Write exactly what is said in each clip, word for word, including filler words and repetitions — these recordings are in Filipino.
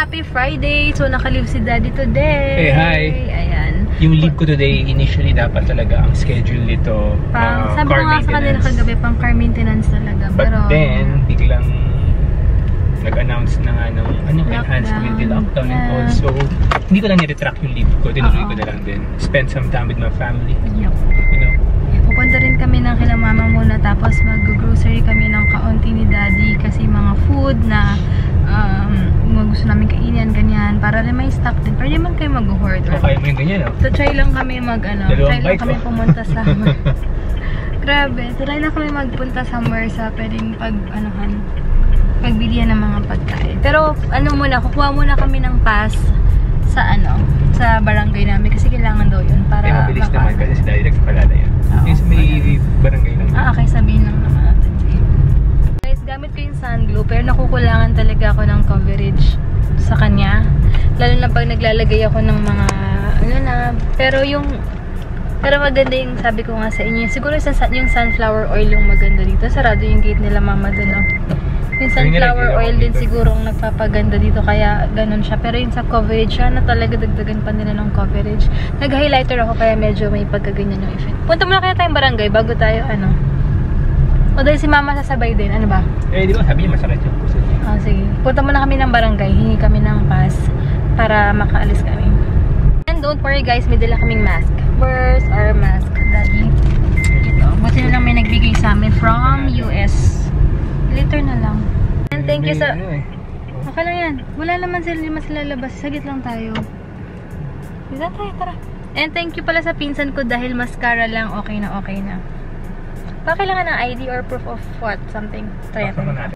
Happy Friday! So, nakalive si Daddy today. Hey, hi! Ayan. Yung leave ko today, initially dapat talaga ang schedule nito Pang, uh, sabi car ko nga sa kanila kagabi, pang car maintenance talaga. But pero, then, biglang nag-announce na nga ng ano, enhanced community lockdown yeah. and all. So, hindi ko lang ni-retract yung leave ko. Tinuloy ko na lang din. Spend some time with my family. Yep. You know? Pupunta rin kami ng kila mama muna, tapos mag-grocery kami ng kaunti ni Daddy kasi mga food na um, gusto namin kainin, ganyan, para rin may stock din. Pero di man kayo mag-hoard. O kaya mo yung ganyan, no? So, try lang kami mag, ano, try lang kami pumunta sa grabe, try lang kami magpunta somewhere sa pwedeng pag, anuhan, pagbilihan ng mga pagkain. Pero, ano muna, kukuha muna kami ng pass sa, ano, sa barangay namin kasi kailangan daw yun para eh, mabilis naman kasi si Daddy nagpalala yan. Yes, may barangay lang. Ah, okay, sabihin lang naman natin. Guys, gamit ko yung sun glue, pero nakukulangan talaga ako ng coverage sa kanya. Lalo na pag naglalagay ako ng mga, ano na, pero yung, pero maganda yung sabi ko nga sa inyo, siguro yung sunflower oil yung maganda dito. Sarado yung gate nila mama dun, no? Yung sunflower oil din siguro ang nagpapaganda dito, kaya ganun siya. Pero yung sa coverage, siya na talaga dagdagan pa nila ng coverage. Nag-highlighter ako kaya medyo may pagkaganyan yung effect. Punta muna kaya tayong barangay bago tayo, ano. O dahil si mama sasabay din, ano ba? Eh, di ba sabi niya masakit yung puso niya. Ah, sige. Punta muna kami ng barangay, hingi kami ng pass para makaalis kami. And don't worry guys, may dala kaming mask. Where's our mask, Daddy? Ito. Buti na lang may nagbigay sa amin from U S. Later na lang. And thank you sa... Okay lang yan. Wala naman sila, lima sila labas. Sagit lang tayo. Isa tayo, tara. And thank you pala sa pinsan ko dahil mascara lang, okay na okay na. Baka kailangan ng I D or proof of what? Something. Try natin.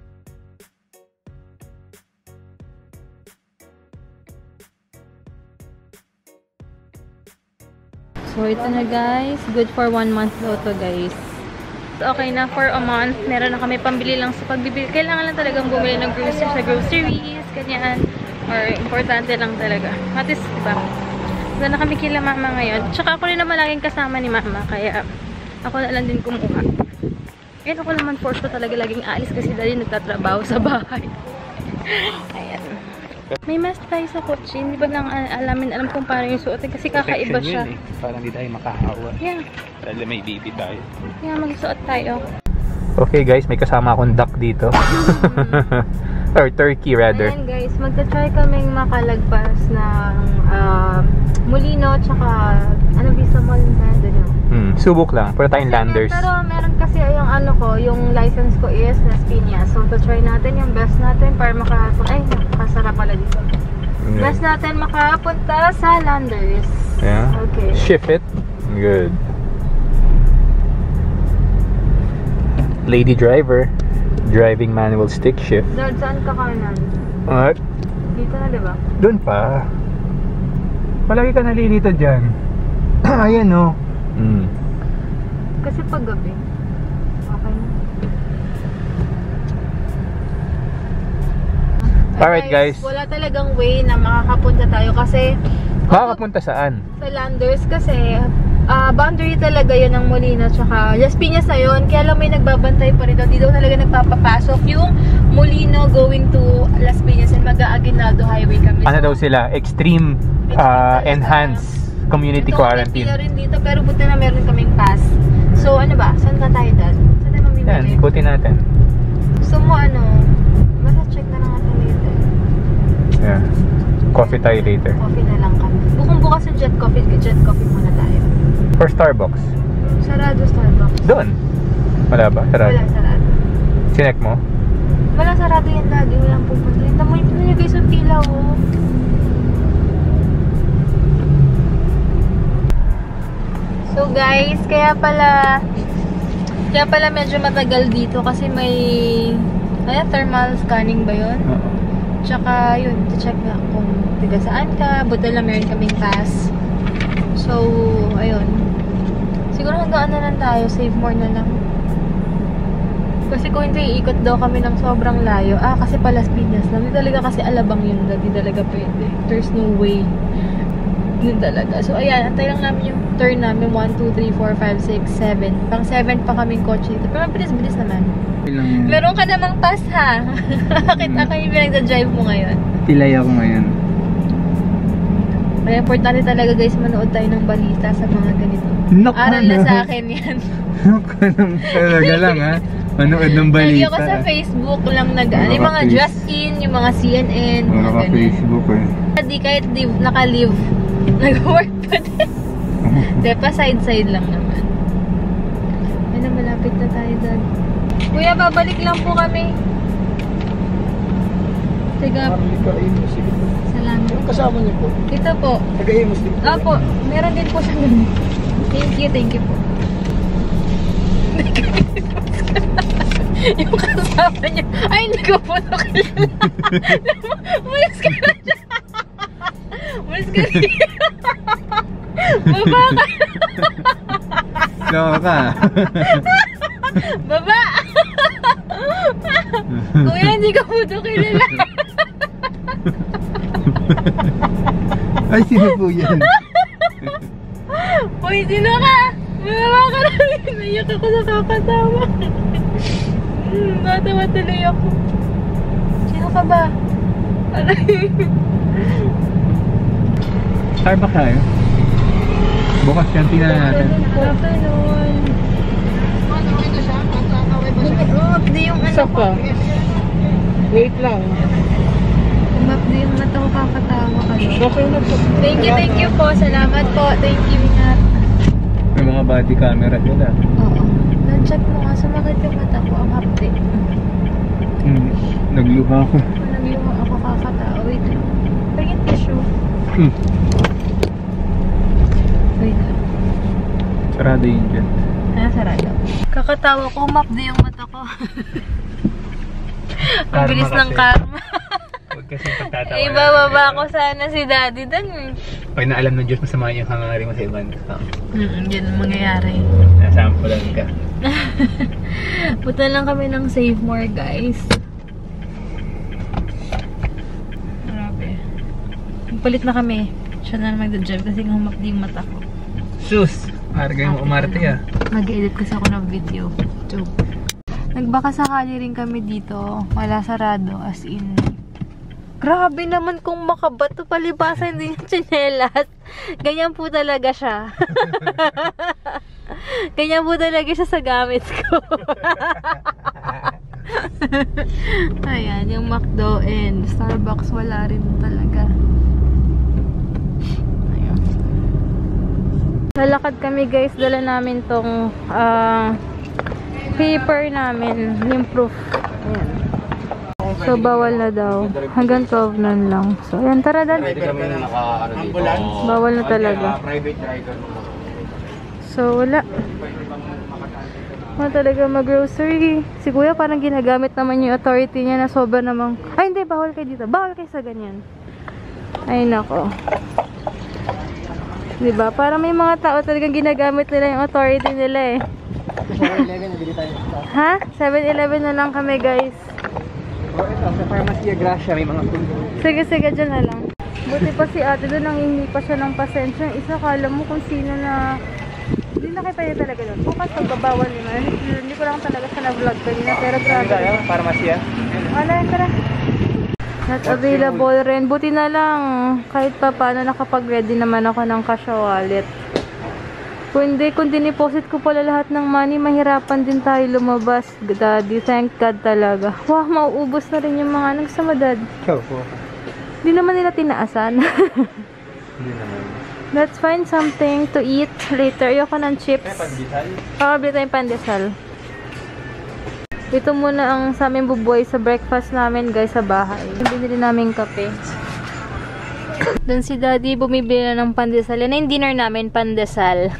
So ito na guys. Good for one month daw to guys. Okay na for a month. Meron na kami pambili lang sa pagbibili. Kailangan lang talagang bumili ng groceries sa groceries, ganyan. Or importante lang talaga. At least, diba? Doon na kami kila mama ngayon. Tsaka ako rin naman laging kasama ni mama. Kaya ako na lang din kumuha. And ako naman force ko talaga laging aalis kasi dali nagtatrabaho sa bahay. Ayan. May mask tayo sa kotse. Hindi ba lang alamin, alam kung paano yung suotin kasi kakaiba siya. Yun, eh. Parang hindi tayo makahawa. Yeah. Dahil may baby tayo. Yeah, magsuot tayo. Okay guys, may kasama akong duck dito. Or turkey rather. Ayan guys, magta-try kaming makalagpas ng uh, Molino tsaka ano visa mall na doon. Hmm, subok lang. Pero tayong landers. Pero meron kasi yung ano ko, yung license ko is Las Piñas. So to try natin yung best natin para makapunta. Ay, nakasara pala dito. Okay. Best natin makapunta sa landers. Yeah. Okay. Shift it. Good. Lady driver. Driving manual stick shift. Doon, saan ka kanan? What? Dito na, diba? Doon pa. Palagi ka nalilito dyan. Ayan o. Oh. Mm. Kasi pag gabi. Okay na. Alright guys. Wala talagang way na makakapunta tayo kasi makakapunta saan? Sa landers kasi uh, boundary talaga yun ng Molino tsaka Las Piñas na yun. Kaya lang may nagbabantay pa rin daw. Di daw talaga nagpapapasok yung Molino going to Las Piñas and Mag-Aguinaldo Highway kami. Ano so, daw sila? Extreme, extreme uh, enhanced community ito, quarantine. Ito rin dito pero buti na meron kaming pass. So ano ba? Saan ka tayo dad? Saan tayo mamimili? Yan, ikutin natin. Gusto mo ano? Basta check na lang natin later. Yeah. Coffee tayo later. Coffee na lang kami. Bukong bukas sa Jet Coffee. Jet Coffee muna tayo. For Starbucks? Sarado Starbucks. Doon? Wala ba? Sarado? Wala, sarado. Sinek mo? Wala, sarado yan lagi. Walang pupunta. Ito mo yung nilagay sa pila, oh. So guys, kaya pala kaya pala medyo matagal dito kasi may kaya thermal scanning ba yun? Uh-huh. Tsaka yun, check na kung tiga saan ka. Buti lang meron kaming pass. So, ayun. Siguro hanggang ano lang tayo, save more na lang. Kasi kung hindi, iikot daw kami ng sobrang layo. Ah, kasi Palas Piñas lang. Hindi talaga kasi alabang yun. Hindi talaga pwede. There's no way. Yun talaga. So, ayan. Antay lang namin yung turn namin. one, two, three, four, five, six, seven. Pang seven pa kaming kotse dito. Pero bilis-bilis naman. Ilang... Meron ka namang pass, ha? Bakit ako yung pinagda-drive mo ngayon? Tilay ako ngayon. Kaya importante talaga guys, manood tayo ng balita sa mga ganito. Naku, Aral na ano? sa akin yan. Talaga lang ha. Manood ng balita. Lagi ako sa Facebook lang nag Wala yung ka mga face- Just In, yung mga C N N, Wala mga ka ganun. Facebook eh. Hindi kahit live, naka-live, nag-work pa din. Hindi, pa side-side lang naman. Ayun na, malapit na tayo doon. Kuya, babalik lang po kami. Tiga, salamat. Yung kasama niyo po, Ito po. taga-Imus din po. Opo, meron din po sa ganun. Thank you, thank you po. Yung kasama niya, ay hindi ko po nakilala. Umalis ka na dyan. Umalis ka na dyan. Baba ka. Saka ka. Baba. Kuya, hindi ko po ito kilala. Ay, sino po yan? Uy, sino ka? Baba ka na. Naiyak ako sa kakatawa. Hmm, natawa tuloy ako. Sino ka ba? Aray. Starbucks tayo. Bukas yan, tingnan natin. Afternoon. Oh, di yung ano pa. Wait lang. Map di yung mata ko kakatawa kayo. Okay na po. Thank you, thank you po. Salamat po. Thank you, ingat. May mga body camera sila. Oo. Na-check mo nga. Sumakit yung mata ko. Ang update. Hmm. Nagluha ako. Nagluma ako kakatawa. Wait lang. Pagin tissue. Hmm. Wait lang. Sarado yun dyan. Ah, sarado. Kakatawa ko. Map di yung mata ko. Ang Karma bilis ng kasi. karma. Huwag kasi pagtatawa. Eh, bababa ko sana si daddy dun eh. Pag naalam ng Diyos, masama yung hangarin mo sa ibang tao. Mm, yun ang mangyayari. Nasampulan ka. Punta lang kami ng Save More, guys. Grabe. Palit na kami. Siya na magda-drive kasi humapdi yung mata ko. Sus! Argay mo umarte ah. Mag-edit kasi ako ng video. So, nagbaka sakali rin kami dito. Wala sarado, as in. Grabe naman kung makabato palibasan din yung tsinelas. Ganyan po talaga siya. Ganyan po talaga siya sa gamit ko. Ayan, yung McDo and Starbucks wala rin talaga. Ayan. Lalakad kami guys, dala namin tong uh, paper namin, yung proof. Ayan. So, bawal na daw. Hanggang twelve nun lang. So, ayan, tara dan. Bawal na talaga. So, wala. Wala talaga mag-grocery. Si kuya parang ginagamit naman yung authority niya na sobra namang, ay hindi, bawal kayo dito. Bawal kayo sa ganyan. Ay, nako. Diba? Parang may mga tao talagang ginagamit nila yung authority nila eh. Ha? seven eleven na lang kami guys. Oh, ito, sa Pharmacia Gracia, may mga food. Sige, sige, dyan na lang. Buti pa si ate doon, nangingi pa siya ng pasensya. Yung isa, kala mo kung sino na... Hindi nakita niya talaga doon. Bukas pagbabawal niya na. Hindi ko lang talaga siya na-vlog kanina, pero grabe. tayo, Pharmacia. Wala, tara. Not available rin. Buti na lang. Kahit pa paano nakapag-ready naman ako ng cash wallet. Kung hindi, kung diniposit ko pala lahat ng money, mahirapan din tayo lumabas. Daddy, thank God talaga. Wow, mauubos na rin yung mga nagsama, Dad. Ikaw po. Hindi naman nila tinaasan. Hindi naman. Let's find something to eat later. Ayoko ng chips. Pakabili tayong pandesal. Ito muna ang sa aming bubuhay sa breakfast namin, guys, sa bahay. Binili namin kape. Doon si Daddy bumibili na ng pandesal. Yan na yung dinner namin, pandesal.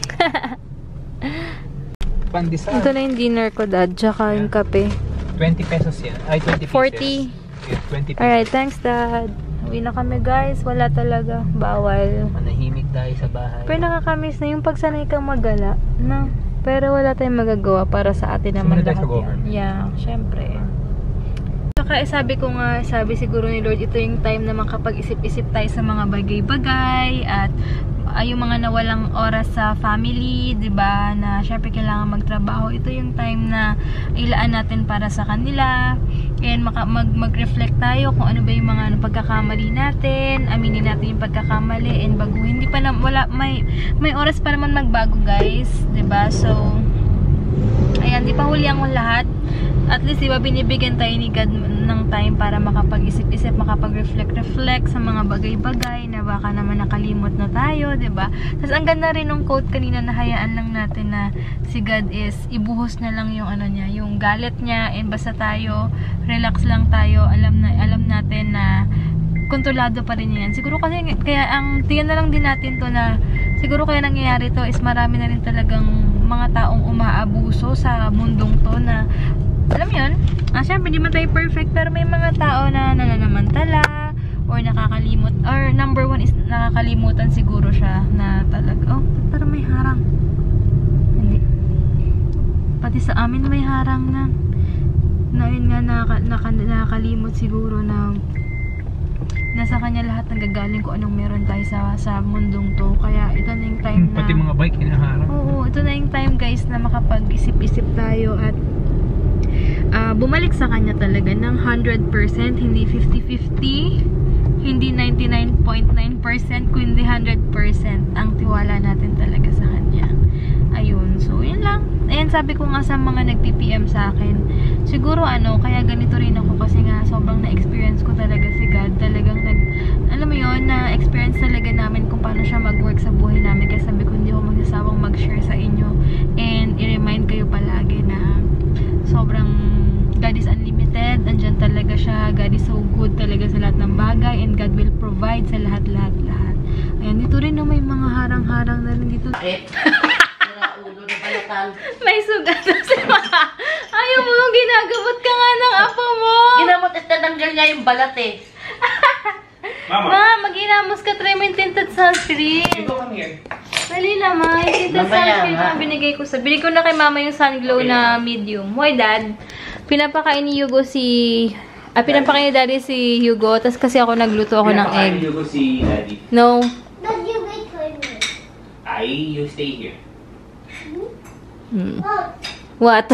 Pandesal. Ito na yung dinner ko, Dad. Tsaka yung kape. twenty pesos yan. Ay, twenty pieces. forty. Yeah, twenty pesos. Alright, thanks, Dad. Uwi na kami, guys. Wala talaga. Bawal. Manahimik tayo sa bahay. Pero nakakamiss na yung pagsanay kang magala. No? Pero wala tayong magagawa para sa atin naman Sumunod tayo sa lahat yan. government. Yeah, syempre. Tsaka sabi ko nga, sabi siguro ni Lord, ito yung time na makapag-isip-isip tayo sa mga bagay-bagay at uh, yung mga nawalang oras sa family, 'di ba? Na syempre kailangan magtrabaho. Ito yung time na ilaan natin para sa kanila. And maka, mag, mag-reflect tayo kung ano ba yung mga ano, pagkakamali natin, aminin natin yung pagkakamali and baguhin. Hindi pa na, wala, may, may oras pa naman magbago, guys, 'di ba? So, ayan, di pa huli ang lahat. At least, diba, binibigyan tayo ni God ng time para makapag-isip-isip, makapag-reflect-reflect sa mga bagay-bagay na baka naman nakalimot na tayo, diba? Tapos, ang ganda rin ng quote kanina na hayaan lang natin na si God is, ibuhos na lang yung ano niya, yung galit niya, and basta tayo, relax lang tayo, alam na alam natin na kontrolado pa rin yan. Siguro kasi, kaya ang, tingnan na lang din natin to na, siguro kaya nangyayari to is marami na rin talagang mga taong umaabuso sa mundong to na, alam mo yun, ah, syempre, hindi man tayo perfect, pero may mga tao na nananamantala, or nakakalimot, or number one is nakakalimutan siguro siya na talaga, oh, parang may harang. Hindi. Pati sa amin may harang na. Na yun nga, naka, naka, nakakalimot siguro na nasa kanya lahat nagagaling kung anong meron tayo sa, sa mundong to. Kaya ito na yung time na... Pati mga bike, hinaharap. Oo, ito na yung time, guys, na makapag-isip-isip tayo at Uh, bumalik sa kanya talaga ng one hundred percent, hindi fifty fifty, hindi ninety-nine point nine percent, kundi one hundred percent ang tiwala natin talaga sa kanya. Ayun, so yun lang. Ayan, sabi ko nga sa mga nag-P P M sa akin, siguro ano, kaya ganito rin ako kasi nga sobrang na-experience ko talaga si God. Talagang nag, alam mo yun, na-experience talaga namin kung paano siya mag-work sa buhay namin. Kaya sabi ko, hindi ako magsasawang mag-share sa inyo and i-remind kayo palagi na sobrang God is unlimited, andyan talaga siya. God is so good talaga sa lahat ng bagay and God will provide sa lahat-lahat lahat. Ayan, dito rin no, may mga harang-harang na rin dito. Ulo na balatan. May sugat na si Ma. Ayaw mo yung ginagamot ka nga ng apo mo. Ginamot at tinanggal niya yung balat eh. Mama! Ma, mag-inamos ka, try mo yung tinted sunscreen. Ito kang here. Dali lang, Ma. Yung tinted Mamaya, sunscreen Ma. na binigay ko sa... Binigay ko na kay Mama yung sun glow Okay. na medium. Why, Dad? Pinapakain ni Hugo si... Ah, pinapakain ni Daddy si Hugo. Tapos kasi ako nagluto ako ng egg. Pinapakain ko si Daddy. No. But you wait for me. Ay, you stay here. Hmm. Oh, What? So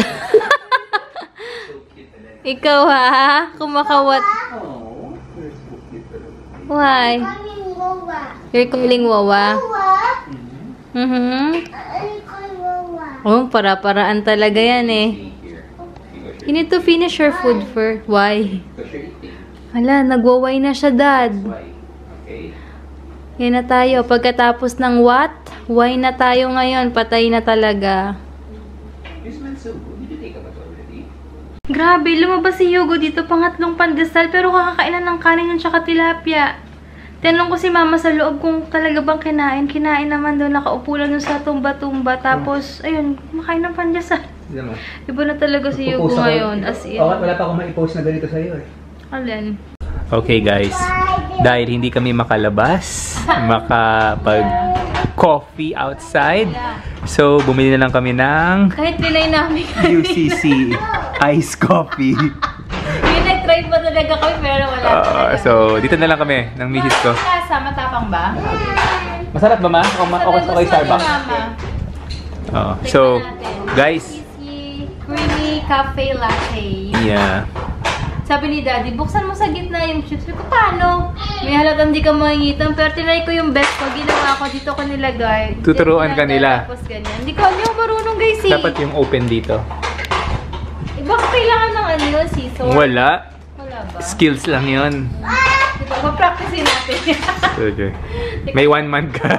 cute talaga. Ikaw ha? Kumakawat. Oh, you're so cute talaga. Why? coming Wawa. You're calling Wawa? Wawa? Mm-hmm. I call Wawa. Oh, para-paraan talaga yan eh. Stay here. Because You need to finish your food first. Why? because you're eating. Hala, nagwaway na siya, Dad. Why? Okay. Yan na tayo. Pagkatapos ng what? Why na tayo ngayon? Patay na talaga. You smell so good. Did you take a bath already? Grabe, lumabas si Hugo dito. Pangatlong pandesal. Pero kakakainan ng kanin yung tsaka tilapia. Tinanong ko si Mama sa loob kung talaga bang kinain. Kinain naman doon. Nakaupo lang doon sa tumba-tumba. Tapos, ayun, kumakain ng pandesal. Diba? Iba na talaga si Hugo ngayon. As in. Oh, wala pa akong ma-post na ganito sa'yo eh. Alin? Okay guys, dahil hindi kami makalabas, makapag-coffee outside, so bumili na lang kami ng Kahit trinay namin. U C C Ice Coffee. Yung nag-try pa talaga kami pero wala Uh, talaga. so dito na lang kami ng misis ko. Lasa, matapang ba? Masarap ba ma? O ma- okay, okay Starbucks? Oo. So guys, Cheesy, creamy cafe latte. yeah. Sabi ni Daddy, buksan mo sa gitna yung chips. Sabi ko, paano? May halatang di ka mangingitan. Pero tinry ko yung best ko. Ginawa ko, dito ko nilagay. Tuturuan ka nila. Tapos ganyan. Hindi ko alam yung marunong guys eh. Dapat yung open dito. Eh, baka kailangan ng ano yun, scissor? Wala. Wala ba? Skills lang yun. Diba? Ma-practicein natin. Okay. May one month ka.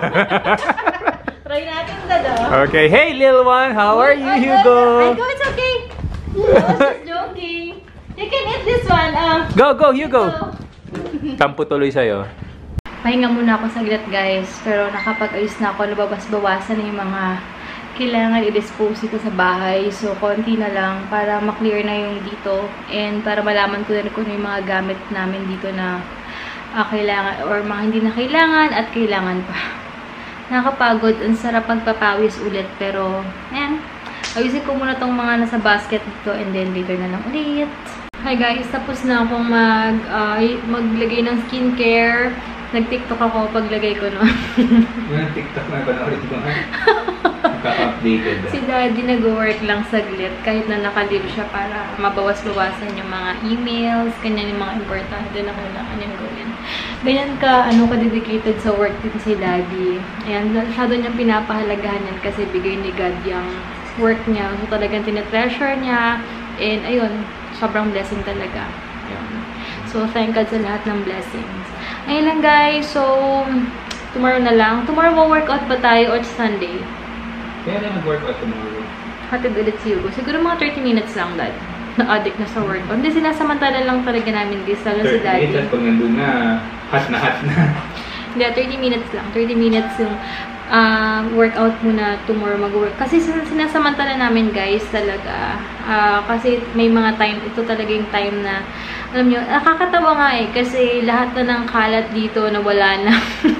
Try natin dada. Okay. Hey, little one. How are you, Ay, Hugo? Ay, go. It's okay. I was just joking. You can eat this one. Um, Go, go, Hugo. Tampo tuloy sa'yo. Pahinga muna ako saglit guys. Pero nakapag-ayos na ako. Nababas-bawasan na yung mga kailangan i-dispose ito sa bahay. So, konti na lang para maklear na yung dito. And para malaman ko na kung ano yung mga gamit namin dito na uh, kailangan or mga hindi na kailangan at kailangan pa. Nakakapagod. Ang sarap magpapawis ulit. Pero, ayan. Ayusin ko muna tong mga nasa basket dito and then later na lang ulit. Hi guys, tapos na akong mag, uh, maglagay ng skincare. Nag-TikTok ako paglagay ko nun. Yung TikTok na panoorin ko nga. Nakaka-updated. Si Daddy nag-work lang saglit kahit na nakalib siya para mabawas-bawasan yung mga emails, kanya yung mga importante na kailangan niyang gawin. Ganyan ka, ano, ka-dedicated sa work din si Daddy. Ayan, masyado niyang pinapahalagahan yan kasi bigay ni God yung work niya. So talagang tinetreasure niya. And ayun, sobrang blessing talaga. Ayun. So thank God sa lahat ng blessings. Ayun lang guys. So, tomorrow na lang. Tomorrow workout ba tayo or Sunday? Kaya na mag-workout tomorrow. Hatid ulit si Hugo. Siguro mga thirty minutes lang, Dad. Na-addict na sa workout. Hindi, sinasamantala lang talaga namin this. Lalo si Daddy. thirty minutes at pag nandun na, hot na hot na. Hindi, thirty minutes lang. thirty minutes yung uh, workout muna tomorrow mag-work. Kasi sinasamantala namin guys talaga. Uh, kasi may mga time, ito talaga yung time na alam nyo, nakakatawa nga eh, kasi lahat na ng kalat dito na wala na.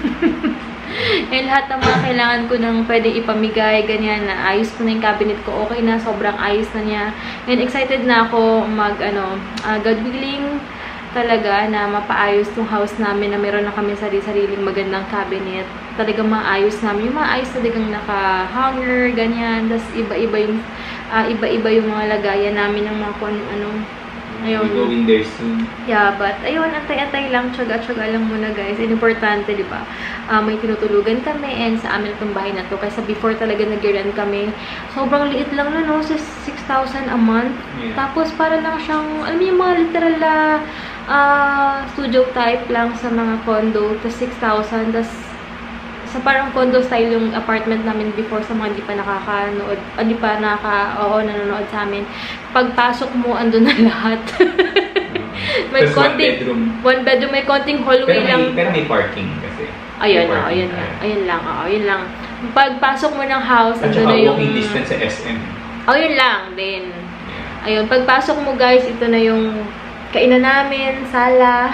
Eh, lahat ng mga kailangan ko nang pwede ipamigay, ganyan, na ayos ko na yung cabinet ko, okay na, sobrang ayos na niya. And excited na ako mag, ano, uh, God willing talaga na mapaayos tong house namin, na meron na kami sarili-sariling magandang cabinet. Talagang maayos namin. Yung maayos talagang naka-hanger, ganyan, tas iba-iba yung, uh, iba-iba yung mga lagayan namin ng mga kung ano. Ayun. We're going there soon. Yeah, but ayun, antay-antay lang, tsaga-tsaga lang muna guys. And importante, di ba? Uh, may tinutulugan kami and sa amin itong bahay na to. Kaysa before talaga nag-rent kami, sobrang liit lang na, no? So, six thousand a month. Yeah. Tapos, para lang siyang, alam mo yung mga literal na uh, studio type lang sa mga condo. Tapos, six thousand. Tapos, sa parang condo style yung apartment namin before sa mga hindi pa nakakanood, hindi pa nakaka, oo, nanonood sa amin. Pagpasok mo, andun na lahat. May Tapos konting, one bedroom. One bedroom, may konting hallway Pero may, lang. pero may parking kasi. Ayun, May oo, parking, ayun lang. Ayun lang, oo, ayun lang. Pagpasok mo ng house, At andun saka na yung... walking distance sa S M. Oh, yun lang din. Ayun, pagpasok mo guys, ito na yung kainan namin, sala.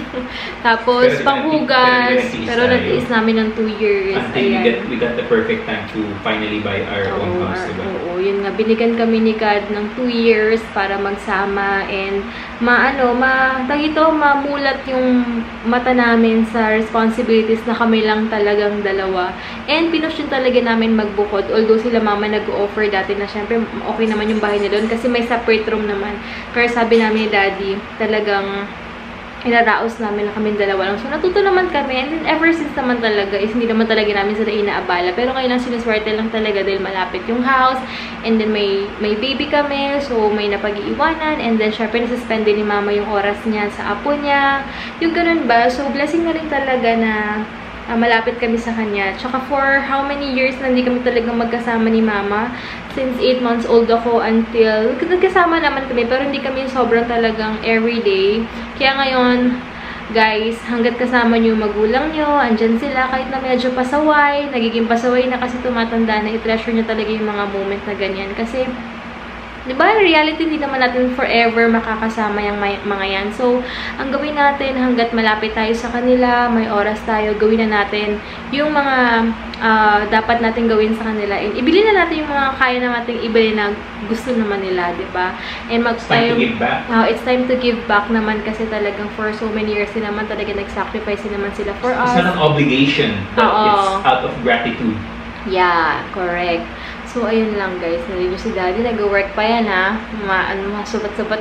Tapos, Pero panghugas. nagtiis Pero tayo. nag-iis namin ng two years. Until we Ayan. got, we got the perfect time to finally buy our Oo, own house, ah, diba? oo, yun nga. Binigyan kami ni God ng two years para magsama and maano, ma, tagito, mamulat yung mata namin sa responsibilities na kami lang talagang dalawa. And pinush yun talaga namin magbukod. Although sila mama nag-offer dati na syempre okay naman yung bahay nila doon kasi may separate room naman. Pero sabi namin ni Daddy, talagang inaraos namin na kami dalawa lang. So, natuto naman kami. And then, ever since naman talaga, is hindi naman talaga namin sila inaabala. Pero ngayon lang, sinuswerte lang talaga dahil malapit yung house. And then, may may baby kami. So, may napag-iiwanan. And then, syempre, nasuspend din ni mama yung oras niya sa apo niya. Yung ganun ba? So, blessing na rin talaga na Uh, malapit kami sa kanya. Tsaka for how many years na hindi kami talagang magkasama ni mama. Since eight months old ako until, nagkasama naman kami, pero hindi kami sobrang talagang everyday. Kaya ngayon, guys, hanggat kasama nyo yung magulang nyo, andyan sila, kahit na medyo pasaway, nagiging pasaway na kasi tumatanda na, i-treasure nyo talaga yung mga moment na ganyan. Kasi, diba, in reality, hindi naman natin forever makakasama yung mga yan. So, ang gawin natin, hanggat malapit tayo sa kanila, may oras tayo, gawin na natin yung mga uh, dapat natin gawin sa kanila. And ibili na natin yung mga kaya na natin ibili na gusto naman nila, diba? And mag It's time to give back. Uh, it's time to give back naman kasi talagang for so many years din naman talaga nag-sacrifice naman sila for us. It's not an obligation, but Oo. it's out of gratitude. Yeah, correct. So, ayun lang guys. Narinig si Daddy. Nag-work pa yan ha. Ma, ano, masubat-subat.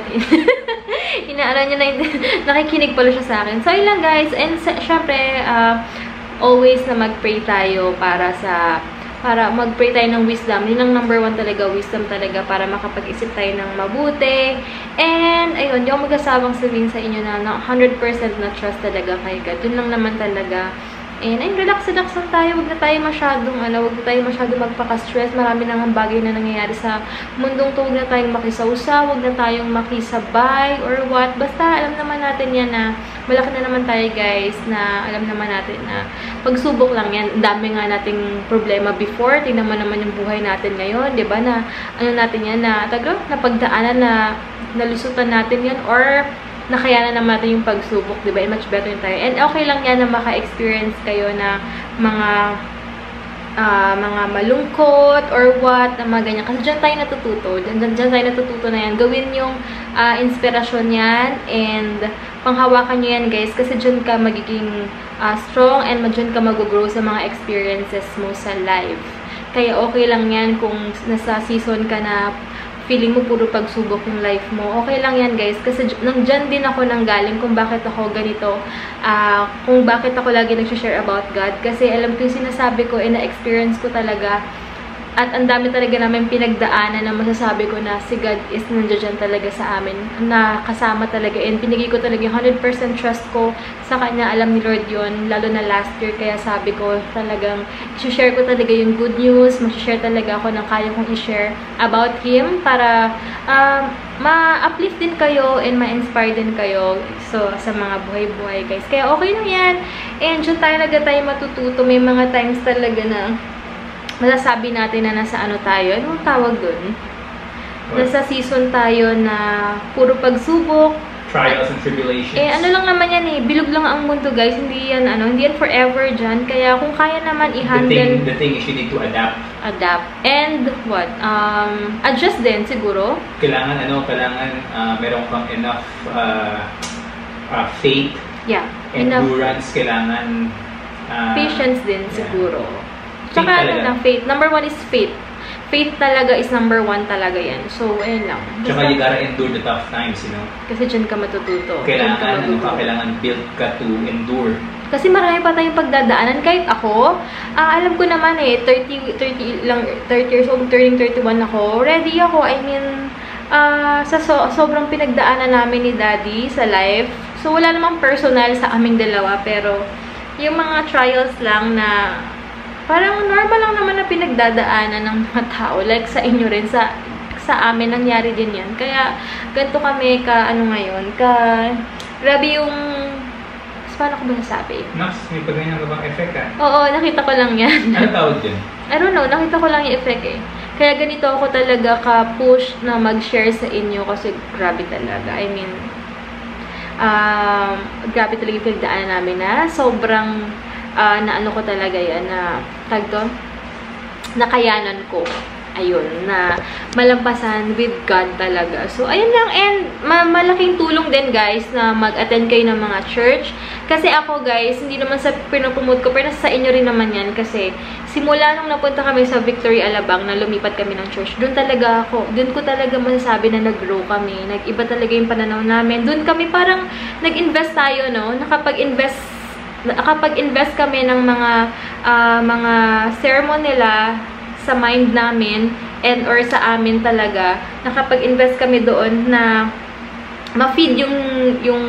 Inaano niya na yun. Nakikinig pala siya sa akin. So, ayun lang guys. And syempre, uh, always na mag-pray tayo para sa, para mag-pray tayo ng wisdom. Yun ang number one talaga, wisdom talaga para makapag-isip tayo ng mabuti. And, ayun, di ako mag-asawang sabihin sa inyo na, na one hundred percent na trust talaga kay God. Yun lang naman talaga. And ayun, relax-relax lang tayo. Huwag na tayo masyadong, ano, huwag na tayo masyadong magpaka-stress. Marami na nga bagay na nangyayari sa mundong to. Huwag na tayong makisawsa, huwag na tayong makisabay or what. Basta, alam naman natin yan na malaki na naman tayo, guys, na alam naman natin na pagsubok lang yan. Ang dami nga nating problema before. Tingnan mo naman yung buhay natin ngayon, diba? Na, ano natin yan, na, tago, na pagdaanan na nalusutan natin yan or nakayanan naman natin yung pagsubok, diba? And much better tayo. And okay lang yan na maka-experience kayo na mga uh, mga malungkot or what, na mga ganyan. Kasi dyan tayo natututo. Dyan, dyan, dyan tayo natututo na yan. Gawin yung uh, inspirasyon yan and panghawakan nyo yan, guys. Kasi dyan ka magiging uh, strong and dyan ka mag-grow sa mga experiences mo sa life. Kaya okay lang yan kung nasa season ka na feeling mo puro pagsubok yung life mo. Okay lang yan, guys. Kasi nandyan din ako nanggaling kung bakit ako ganito. Uh, kung bakit ako lagi nag-share about God. Kasi alam ko yung sinasabi ko, and na-experience ko talaga. At ang dami talaga namin pinagdaanan na masasabi ko na si God is nandiyan talaga sa amin. Na kasama talaga. And binigay ko talaga yung one hundred percent trust ko sa Kanya. Alam ni Lord yun. Lalo na last year. Kaya sabi ko talagang i-share ko talaga yung good news. Mag-share talaga ako ng kaya kong i-share about Him. Para uh, ma-uplift din kayo and ma-inspire din kayo. So, sa mga buhay-buhay, guys. Kaya okay lang yan. And dyan talaga tayo matututo. May mga times talaga na masasabi natin na nasa ano tayo. Anong tawag dun? Nasa season tayo na puro pagsubok. Trials and tribulations. Eh, ano lang naman yan eh. Bilog lang ang mundo, guys. Hindi yan, ano, hindi yan forever dyan. Kaya kung kaya naman i-handle. The thing, the thing is you need to adapt. Adapt. And what? Um, adjust din, siguro. Kailangan, ano, kailangan uh, meron kang enough uh, uh, faith. Yeah. Endurance. Enough. Kailangan uh, patience din, yeah. siguro. Tsaka ano lang, faith. Number one is faith. Faith talaga is number one talaga yan. So, ayun lang. Tsaka you gotta endure the tough times, you know? Kasi dyan ka matututo. Kailangan, ka ano ka, kailangan build ka to endure. Kasi marami pa tayong pagdadaanan. Kahit ako, uh, alam ko naman eh, thirty, thirty, lang, thirty years old, turning thirty-one ako. Ready ako. I mean, uh, sa so, sobrang pinagdaanan namin ni Daddy sa life. So, wala namang personal sa aming dalawa. Pero, yung mga trials lang na parang normal lang naman na pinagdadaanan ng mga tao. Like sa inyo rin, sa sa amin, nangyari din yan. Kaya, ganito kami ka, ano ngayon, ka, grabe yung, paano ko ba nasabi? Nox, may pagganyan ka bang effect ah? Oo, nakita ko lang yan. Ano tawag dyan? I don't know, nakita ko lang yung effect eh. Kaya ganito ako talaga ka-push na mag-share sa inyo kasi grabe talaga. I mean, um, grabe talaga yung pinagdaanan namin na sobrang Uh, na ano ko talaga yan, na tag to, nakayanan ko. Ayun, na malampasan with God talaga. So, ayun lang. And ma malaking tulong din, guys, na mag-attend kayo ng mga church. Kasi ako, guys, hindi naman sa pinopromote ko, pero sa inyo rin naman yan. Kasi, simula nung napunta kami sa Victory Alabang, na lumipat kami ng church, doon talaga ako, doon ko talaga masasabi na nag-grow kami. Nag-iba talaga yung pananaw namin. Doon kami parang nag-invest tayo, no? Nakapag-invest Nakapag-invest kami ng mga uh, mga sermon nila sa mind namin and or sa amin talaga. Nakapag-invest kami doon na ma-feed yung yung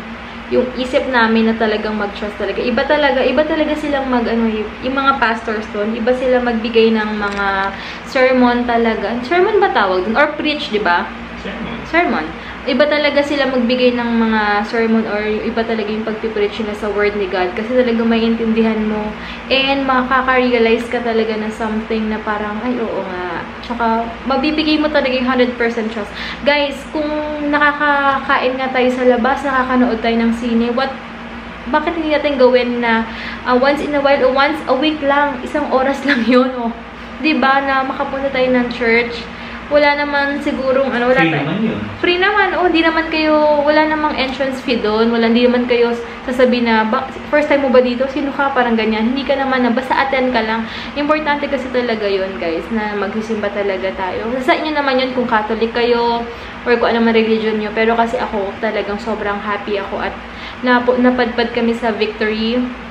yung isip namin na talagang mag-trust talaga. Iba talaga, iba talaga silang mag ano, yung mga pastors doon, iba sila magbigay ng mga sermon talaga. Sermon ba tawag doon? Or preach, di ba? Sermon. Sermon. Iba talaga sila magbigay ng mga sermon or iba talaga yung pagpipreach nila sa word ni God. Kasi talaga maintindihan mo and makaka-realize ka talaga na something na parang, ay, oo nga. Tsaka, mabibigay mo talaga yung one hundred percent trust. Guys, kung nakakakain nga tayo sa labas, nakakanood tayo ng sine, what bakit hindi natin gawin na uh, once in a while o once a week lang, isang oras lang yun, oh. Diba, na makapunta tayo ng church. Wala naman sigurong, ano, wala Free tayo. naman yun. Free naman, oh, hindi naman kayo, wala namang entrance fee doon, wala, hindi naman kayo sasabihin na, ba, first time mo ba dito? Sino ka? Parang ganyan. Hindi ka naman na, basta attend ka lang. Importante kasi talaga yun, guys, na magsisimba talaga tayo. Sa inyo naman yun kung Catholic kayo, or kung ano man religion nyo, pero kasi ako, talagang sobrang happy ako at nap napadpad kami sa Victory.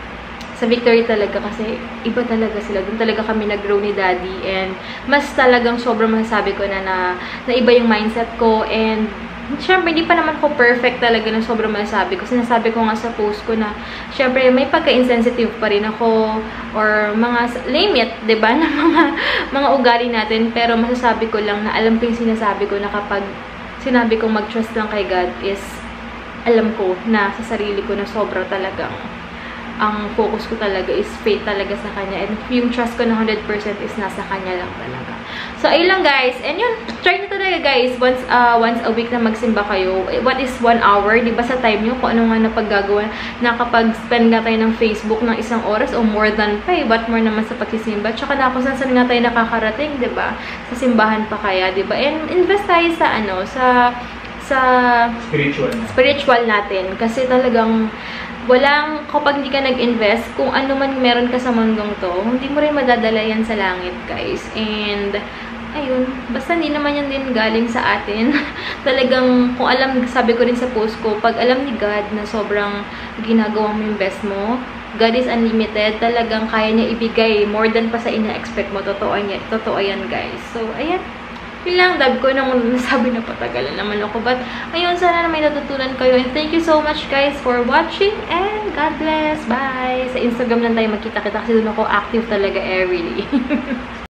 Sa Victory talaga kasi iba talaga sila. Doon talaga kami nag-grow ni Daddy and mas talagang sobrang masasabi ko na, na na iba yung mindset ko and syempre hindi pa naman ko perfect talaga na sobrang masasabi ko. Sinasabi ko nga sa post ko na syempre may pagka-insensitive pa rin ako or mga limit, 'di ba, na mga mga ugali natin, pero masasabi ko lang na alam ko yung sinasabi ko na kapag sinabi kong mag-trust lang kay God is alam ko na sa sarili ko na sobra talagang ang focus ko talaga is faith talaga sa Kanya. And yung trust ko na one hundred percent is nasa Kanya lang talaga. So, ayun lang guys. And yun, try nyo talaga guys. Once uh, once a week na magsimba kayo. What is one hour? Diba sa time nyo? Kung ano nga napaggagawa. Nakapag-spend nga tayo ng Facebook ng isang oras o more than pa eh. What more naman sa pagsisimba. Tsaka na kung saan nga tayo nakakarating, diba? Sa simbahan pa kaya, diba? And invest tayo sa ano, sa sa Spiritual na. spiritual natin. Kasi talagang walang, kapag hindi ka nag-invest, kung ano man meron ka sa mundong to, hindi mo rin madadala yan sa langit, guys. And, ayun, basta hindi naman yan din galing sa atin. Talagang, kung alam, sabi ko rin sa post ko, pag alam ni God na sobrang ginagawa mo yung best mo, God is unlimited, talagang kaya niya ibigay more than pa sa ina-expect mo. Totoo, niya, totoo yan, guys. So, ayan. Yun lang, dab ko nang nasabi na patagalan naman ako. But, ayun, sana na may natutunan kayo. And thank you so much, guys, for watching. And God bless. Bye! Sa Instagram lang tayo magkita-kita kasi doon ako active talaga every day.